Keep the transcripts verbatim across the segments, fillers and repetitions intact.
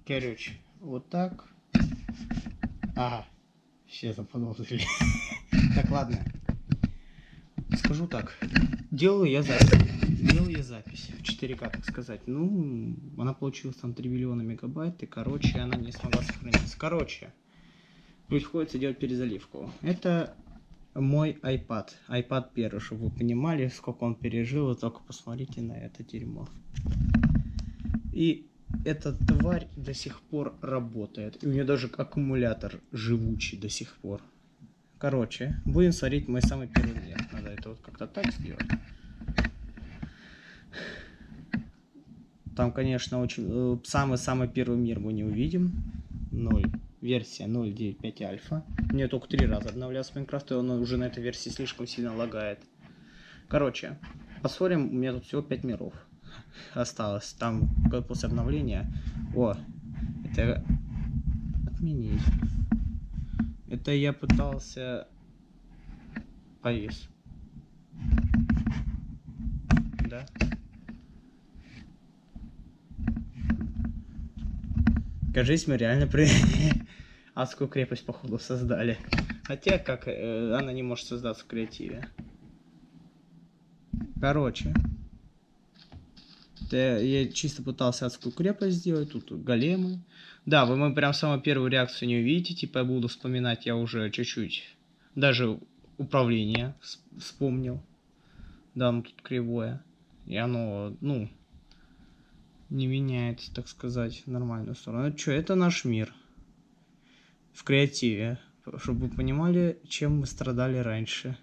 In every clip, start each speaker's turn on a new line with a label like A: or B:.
A: Короче, вот так. Ага, все заподозрили. Так, ладно. Скажу так. Делаю я запись. Делаю я запись в четыре ка, так сказать. Ну, она получилась там три миллиона мегабайт, и, короче, она не смогла сохраниться. Короче, приходится делать перезаливку. Это мой iPad. iPad первый, чтобы вы понимали, сколько он пережил. Вы только посмотрите на это дерьмо. И эта тварь до сих пор работает. И у нее даже аккумулятор живучий до сих пор. Короче, будем смотреть мой самый первый мир. Надо это вот как-то так сделать. Там, конечно, очень самый-самый первый мир мы не увидим. ноль. Версия ноль девять пять альфа. Мне только три раза обновлялся Майнкрафт, и он уже на этой версии слишком сильно лагает. Короче, посмотрим, у меня тут всего пять миров осталось. Там после обновления... О, это... Отменить. Это я пытался... Повис. Да? Кажись, мы реально при... адскую крепость, походу, создали. Хотя, как э, она не может создаться в креативе. Короче. Я, я чисто пытался адскую крепость сделать. Тут големы. Да, вы мы прям самую первую реакцию не увидите. Типа я буду вспоминать, я уже чуть-чуть. Даже управление вспомнил. Да, оно тут кривое. И оно, ну... не меняется, так сказать, в нормальную сторону. Ну что, это наш мир. В креативе. Чтобы вы понимали, чем мы страдали раньше.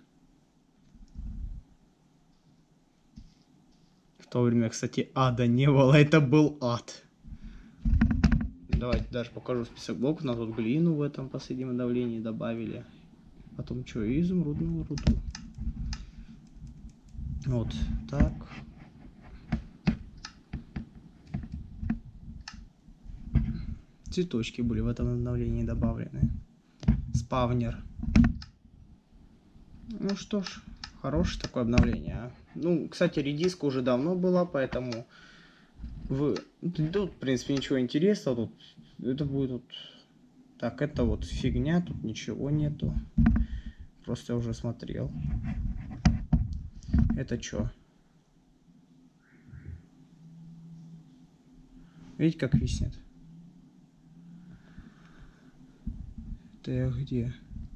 A: В то время, кстати, ада не было. Это был ад. Давайте даже покажу список блоков. На тут глину в этом последнем давлении добавили. Потом что, изумрудную руду. Вот так. Цветочки были в этом обновлении добавлены. Спавнер. Ну что ж, хорошее такое обновление. Ну, кстати, редиска уже давно была, поэтому вы... Тут, в принципе, ничего интересного. Тут это будет вот... Так, это вот фигня, тут ничего нету. Просто я уже смотрел. Это что? Видите, как виснет? Это я где?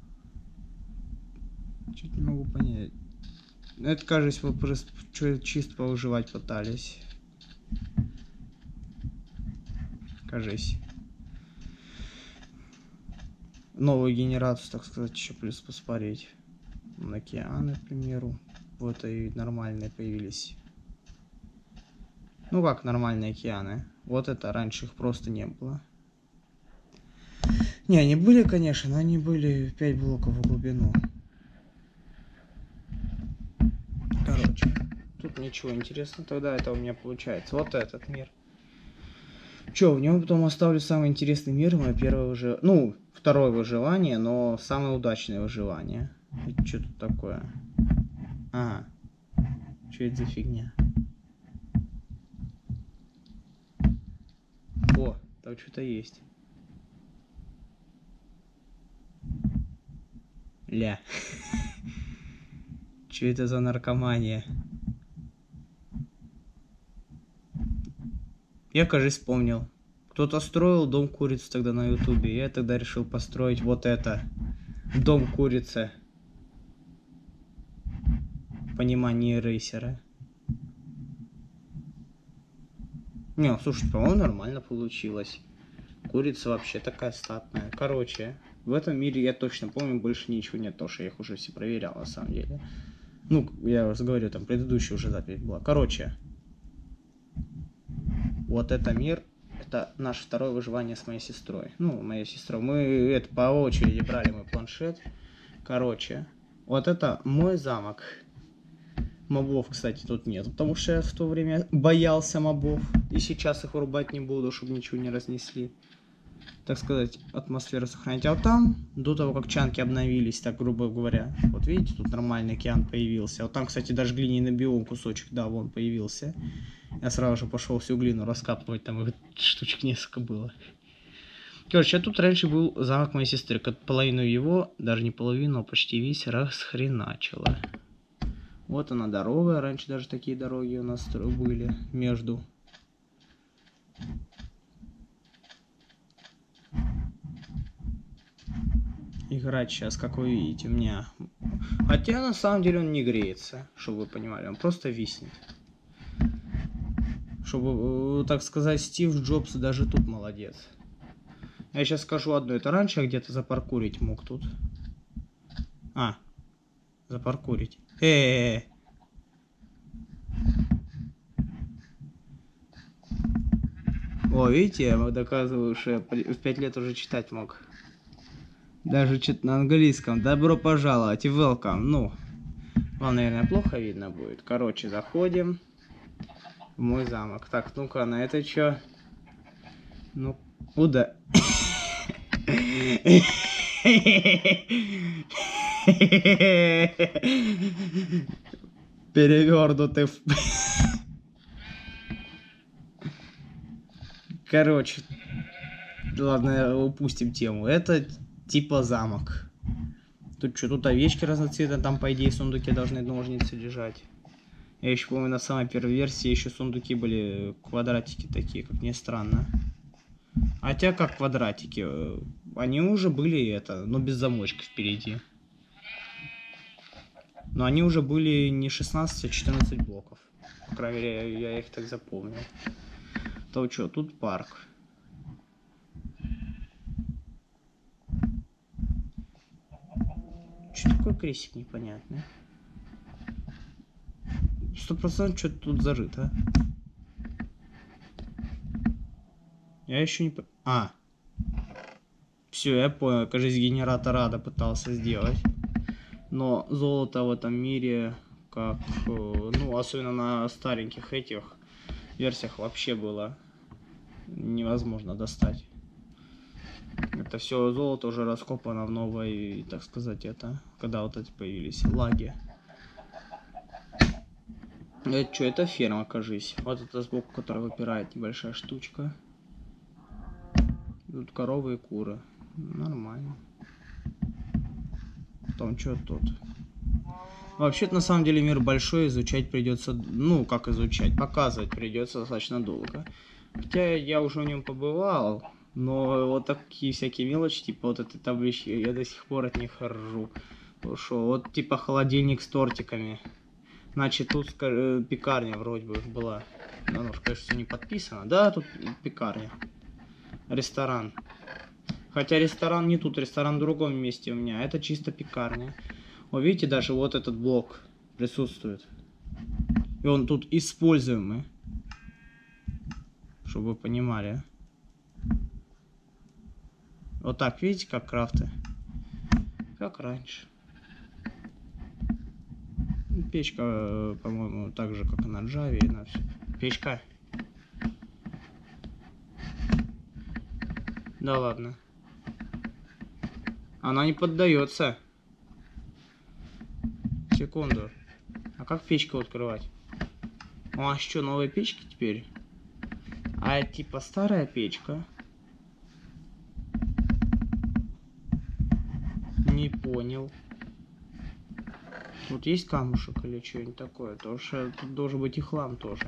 A: Чуть не могу понять. Это, кажется, вы просто чисто повыживать пытались. Кажись. Новую генерацию, так сказать, еще плюс посмотреть. На океаны, к примеру. Вот и нормальные появились. Ну как нормальные океаны? Вот это раньше их просто не было. Не, они были, конечно, но они были пять блоков в глубину. Короче, тут ничего интересного. Тогда это у меня получается. Вот этот мир. Че, в нем потом оставлю самый интересный мир. Мое первое выживание. Ну, второе выживание, но самое удачное выживание. Это что тут такое? Ага. Что это за фигня? О, там что-то есть. Ля. Что это за наркомания? Я, кажется, вспомнил. Кто-то строил дом курицы тогда на ютубе. Я тогда решил построить вот это. Дом курицы. Понимание рейсера. Не, слушай, по-моему, нормально получилось. Курица вообще такая статная. Короче, в этом мире я точно помню, больше ничего нет, то что я их уже все проверял, на самом деле. Ну, я вас говорю, там предыдущая уже запись была. Короче, вот это мир, это наше второе выживание с моей сестрой. Ну, моей сестрой. Мы это по очереди брали мой планшет. Короче, вот это мой замок. Мобов, кстати, тут нет, потому что я в то время боялся мобов. И сейчас их вырубать не буду, чтобы ничего не разнесли. так сказать, атмосферу сохранить. А вот там, до того, как чанки обновились, так грубо говоря, вот видите, тут нормальный океан появился. Вот там, кстати, даже глиняный биом кусочек, да, вон появился. Я сразу же пошел всю глину раскапывать, там их штучек несколько было. Короче, а тут раньше был замок моей сестры. Половину его, даже не половину, а почти весь расхреначило. Вот она дорога, раньше даже такие дороги у нас были между. Играть сейчас, как вы видите, у меня. Хотя на самом деле он не греется, чтобы вы понимали, он просто виснет. Чтобы, так сказать, Стив Джобс даже тут молодец. Я сейчас скажу одно, это раньше я где-то запаркурить мог тут. А, запаркурить. Э-э-э. О, видите, я доказываю, что я в пять лет уже читать мог. Даже чит на английском. Добро пожаловать и welcome. Ну, вам, наверное, плохо видно будет. Короче, заходим в мой замок. Так, ну-ка, на это что? Ну, куда? Перевернутый. Короче, ладно, упустим тему. Это типа замок. Тут что, тут овечки разноцветные, там по идее в сундуке должны ножницы лежать. Я еще помню, на самой первой версии еще сундуки были квадратики такие, как ни странно. Хотя как квадратики, они уже были это, но без замочка впереди. Но они уже были не шестнадцать, а четырнадцать блоков. По крайней мере, я их так запомнил. То что, тут парк. Что такое крестик непонятный? Сто процентов что-то тут зарыто. Я еще не... А. Все, я понял. Кажется, генератор ада пытался сделать. Но золото в этом мире, как... Ну, особенно на стареньких этих версиях вообще было невозможно достать. Это все золото уже раскопано в новой, так сказать, это... Когда вот эти появились лаги. Это что, это ферма, кажись. Вот это сбоку, которая выпирает, небольшая штучка. Тут коровы и куры. Нормально. Потом что тут? Вообще-то на самом деле мир большой, изучать придется. Ну, как изучать? Показывать придется достаточно долго. Хотя я уже в нем побывал. Но вот такие всякие мелочи, типа вот этой таблички, я до сих пор от них ржу. Шо, вот типа холодильник с тортиками. Значит, тут пекарня вроде бы была. Ну, конечно, все не подписано. Да, тут пекарня. Ресторан. Хотя ресторан не тут, ресторан в другом месте у меня. Это чисто пекарня. О, видите, даже вот этот блок присутствует. И он тут используемый. Чтобы вы понимали. Вот так, видите, как крафты? Как раньше. Печка, по-моему, так же, как и на Java, и на все. Печка. Да ладно. Она не поддается. Секунду. А как печку открывать? О, а что, новые печки теперь? А это типа старая печка? Не понял. Тут есть камушек или что-нибудь такое? Потому что тут должен быть и хлам тоже.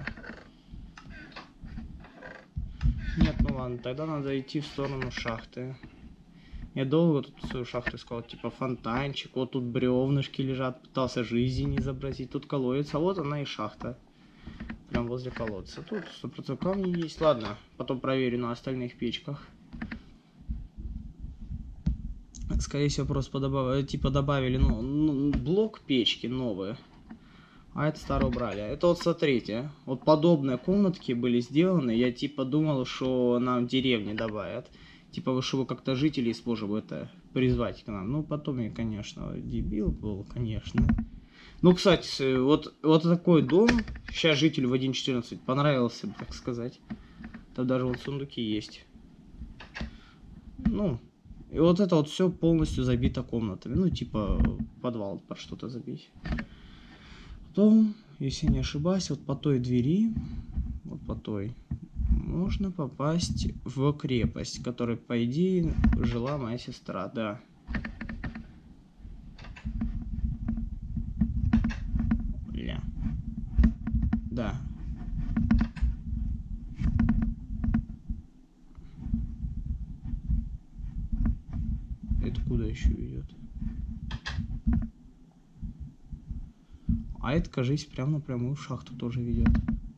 A: Нет, ну ладно, тогда надо идти в сторону шахты. Я долго тут свою шахту искал, типа фонтанчик, вот тут бревнышки лежат, пытался жизнь изобразить, тут колодец, а вот она и шахта. Прям возле колодца. Тут сто процентов камни есть. Ладно, потом проверю на остальных печках. Скорее всего, просто подобав... типа добавили, ну, ну, блок печки новые. А это старое убрали. Это вот смотрите, вот подобные комнатки были сделаны. Я типа думал, что нам в деревне добавят. Типа, чтобы как-то жителей сможем это призвать к нам. Ну, потом я, конечно, дебил был, конечно. Ну, кстати, вот, вот такой дом, сейчас житель в один точка четырнадцать понравился, так сказать. Там даже вот сундуки есть. Ну, и вот это вот все полностью забито комнатами. Ну, типа подвал под что-то забить. Потом, если не ошибаюсь, вот по той двери, вот по той, можно попасть в крепость, в которой, по идее, жила моя сестра, да. Бля. Да. Это куда еще ведет? А это, кажись, прямо напрямую в шахту тоже ведет.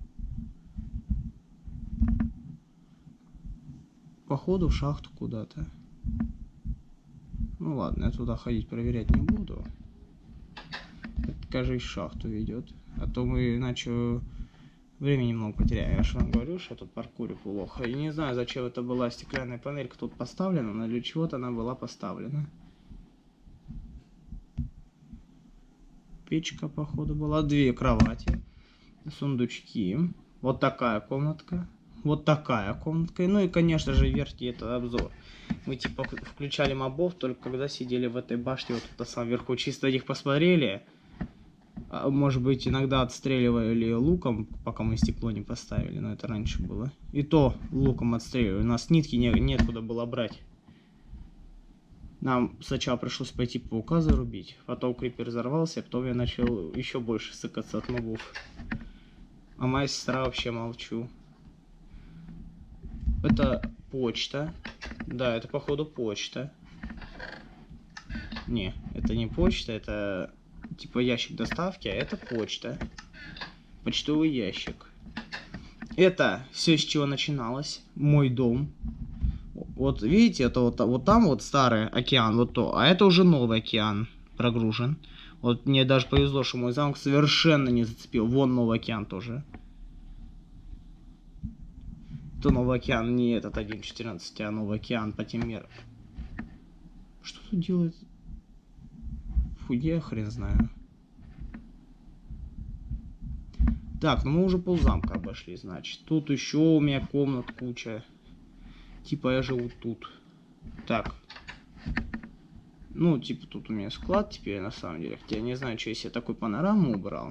A: Походу в шахту куда-то. Ну ладно, я туда ходить проверять не буду. Это, кажись, в шахту ведет. А то мы иначе времени много потеряем. Я же вам говорю, что я тут паркурю плохо. И не знаю, зачем это была стеклянная панелька тут поставлена, но для чего-то она была поставлена. Печка, походу, была. Две кровати. Сундучки. Вот такая комнатка. Вот такая комнатка. Ну и, конечно же, верхний это обзор. Мы типа включали мобов только когда сидели в этой башне вот тут на самом верху. Чисто их посмотрели. Может быть, иногда отстреливали луком, пока мы стекло не поставили. Но это раньше было. И то луком отстреливали. У нас нитки не, некуда было брать. Нам сначала пришлось пойти паука зарубить. Потом крипер взорвался, а потом я начал еще больше сыкаться от мобов. А моя сестра вообще молчу. Это почта. Да, это походу почта. Не, это не почта, это типа ящик доставки, а это почта. Почтовый ящик. Это все, с чего начиналось. Мой дом. Вот видите, это вот, вот там вот старый океан, вот то. А это уже новый океан прогружен. Вот мне даже повезло, что мой замок совершенно не зацепил. Вон новый океан тоже. То новый океан не этот один четырнадцать, а новый океан по тем мерам. Что тут делает? Фу, я хрен знаю. Так, ну мы уже ползамка обошли, значит. Тут еще у меня комнат куча. Типа я живу тут. Так. Ну, типа тут у меня склад теперь на самом деле. Хотя я не знаю, что если я такой панораму убрал.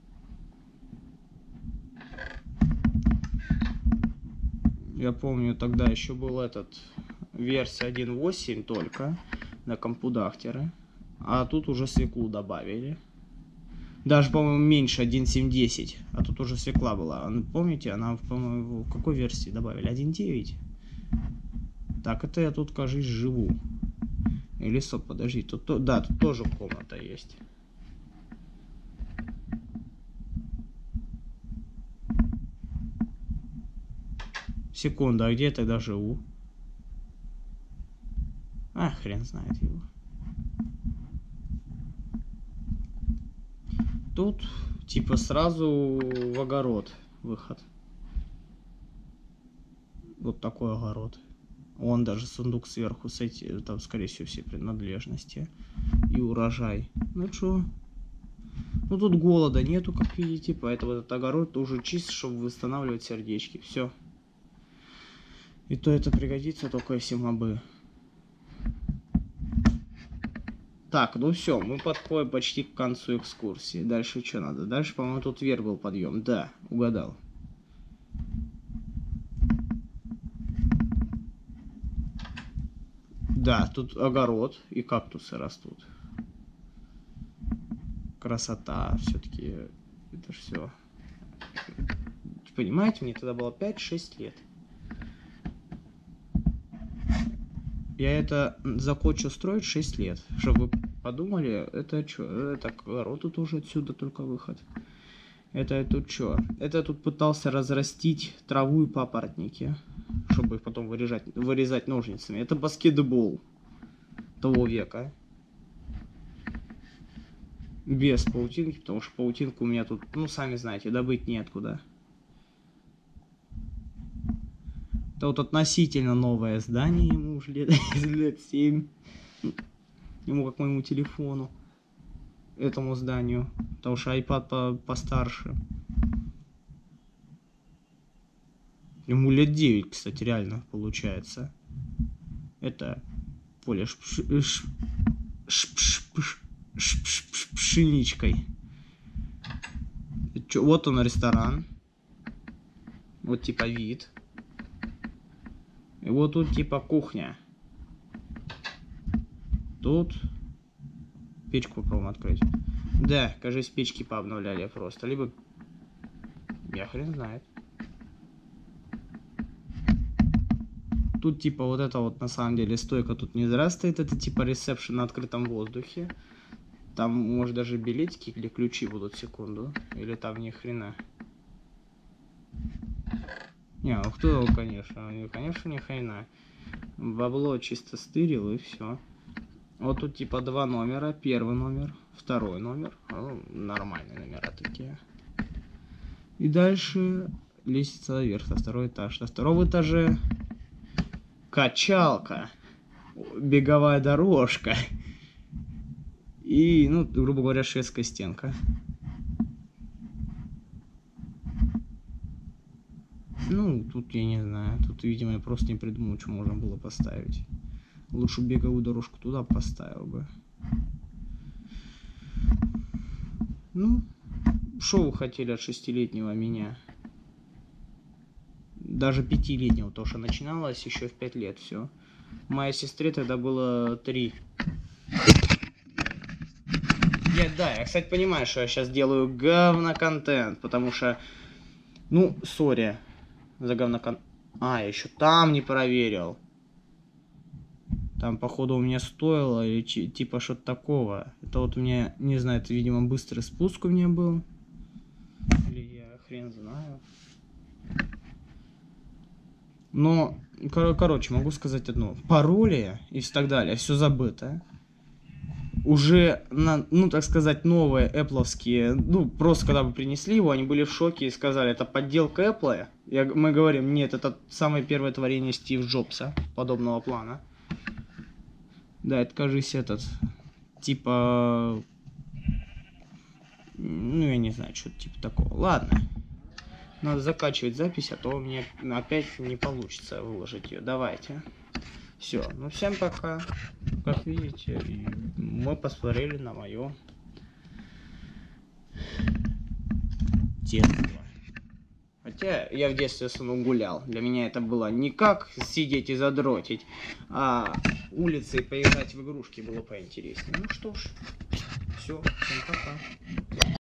A: Я помню, тогда еще был этот версия один точка восемь только на компудахтеры. А тут уже свеклу добавили. Даже, по-моему, меньше один точка семь точка десять. А тут уже свекла была. Помните, она, по-моему, в какой версии добавили? один точка девять? Так, это я тут, кажется, живу. Или, стоп, подожди, тут, то, да, тут тоже комната есть. Секунду, а где я тогда живу? А, хрен знает его. Тут, типа, сразу в огород выход. Вот такой огород. Вон даже сундук сверху с этим, там, скорее всего, все принадлежности. И урожай. Ну чё? Ну тут голода нету, как видите, поэтому этот огород уже чист, чтобы восстанавливать сердечки. Все. И то это пригодится только если мобы. Так, ну все, мы подходим почти к концу экскурсии. Дальше что надо? Дальше, по-моему, тут вверх был подъем. Да, угадал. Да, тут огород и кактусы растут. Красота, все-таки это ж все. Понимаете, мне тогда было пять-шесть лет. Я это закончил строить шесть лет. Чтобы вы подумали, это что? Это огород тут уже отсюда только выход. Это тут что? Это тут пытался разрастить траву и папоротники, чтобы их потом вырезать, вырезать ножницами. Это баскетбол того века. Без паутинки, потому что паутинку у меня тут, ну, сами знаете, добыть неоткуда. Это вот относительно новое здание, ему уже лет, лет семь. Ему как моему телефону. Этому зданию. Потому что iPad по постарше. Ему лет девять, кстати, реально получается. это поле с пш- ш- ш- ш- ш- ш- ш- ш- пшеничкой. Чё, вот он ресторан. Вот типа вид. И вот тут типа кухня. Тут печку попробуем открыть. Да, кажется, печки пообновляли просто. Либо... Я хрен знает. Тут типа вот это вот на самом деле стойка тут не зря стоит. Это типа ресепшн на открытом воздухе. Там может даже билетики или ключи будут, секунду. Или там ни хрена. Не, ну кто, конечно. Конечно, ни хрена. Бабло чисто стырил и все. Вот тут типа два номера. Первый номер, второй номер. Ну, нормальные номера такие. И дальше лестница вверх, на второй этаж. На втором этаже качалка, беговая дорожка и, ну, грубо говоря, шведская стенка. Ну, тут я не знаю. Тут, видимо, я просто не придумал, что можно было поставить. Лучше беговую дорожку туда поставил бы. Ну, что вы хотели от шестилетнего меня? Даже пятилетнего, потому что начиналось еще в пять лет все. Моей сестре тогда было три. Я, да, я, кстати, понимаю, что я сейчас делаю говно-контент, потому что, ну, сори за говно-контент. А, я еще там не проверил. Там, походу, у меня стоило, или типа что-то такого. Это вот у меня, не знаю, это, видимо, быстрый спуск у меня был. Или я хрен знаю. Но, кор короче, могу сказать одно. Пароли и так далее, все забыто. Уже, на, ну, так сказать, новые эппловские, ну, просто когда мы принесли его, они были в шоке и сказали, это подделка Apple. Я, мы говорим, нет, это самое первое творение Стив Джобса, подобного плана. Да, это, кажется, этот, типа, ну, я не знаю, что-то типа такого. Ладно. Надо заканчивать запись, а то у меня опять не получится выложить ее. Давайте. Все. Ну, всем пока. Как видите, мы посмотрели на мое детство. Хотя я в детстве с ним гулял. Для меня это было не как сидеть и задротить, а улицы и поиграть в игрушки было поинтереснее. Ну что ж. Все. Всем пока.